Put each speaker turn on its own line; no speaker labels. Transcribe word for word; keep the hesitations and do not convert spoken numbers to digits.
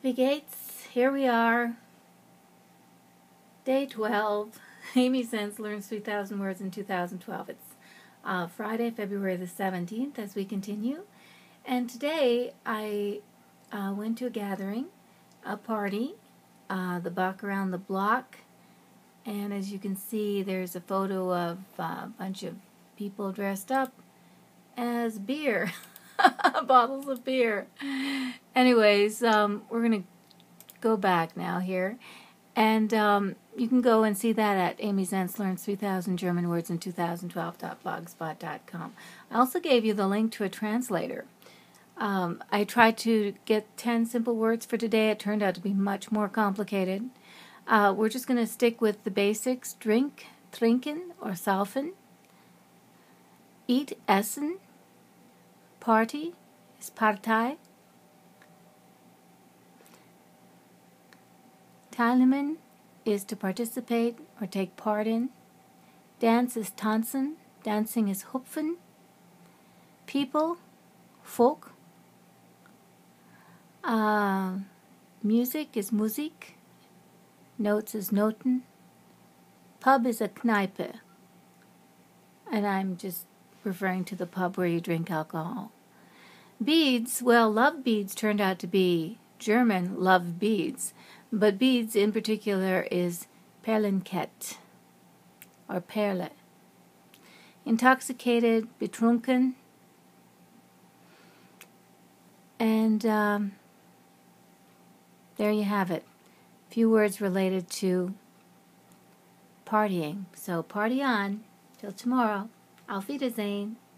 Hey Gates, here we are, day twelve. Amy Zents Learns three thousand Words in two thousand twelve. It's uh, Friday, February the seventeenth as we continue. And today I uh, went to a gathering, a party, uh, the Buck Around the Block. And as you can see, there's a photo of uh, a bunch of people dressed up as beer, bottles of beer. Anyways, um, we're going to go back now here. And um, you can go and see that at Amy Zents Learns three thousand German Words in two thousand twelve dot blogspot dot com. I also gave you the link to a translator. Um, I tried to get ten simple words for today. It turned out to be much more complicated. Uh, we're just going to stick with the basics. Drink, trinken, or saufen. Eat, essen. Party is Partei. Teilnehmen is to participate or take part in. Dance is tanzen. Dancing is hupfen. People, Volk. Uh, music is Musik. Notes is Noten. Pub is a Kneipe. And I'm just referring to the pub where you drink alcohol. Beads, well, love beads turned out to be German love beads. But beads in particular is Perlenkette or Perle. Intoxicated, betrunken. And um, there you have it. A few words related to partying. So party on. Till tomorrow. Auf Wiedersehen.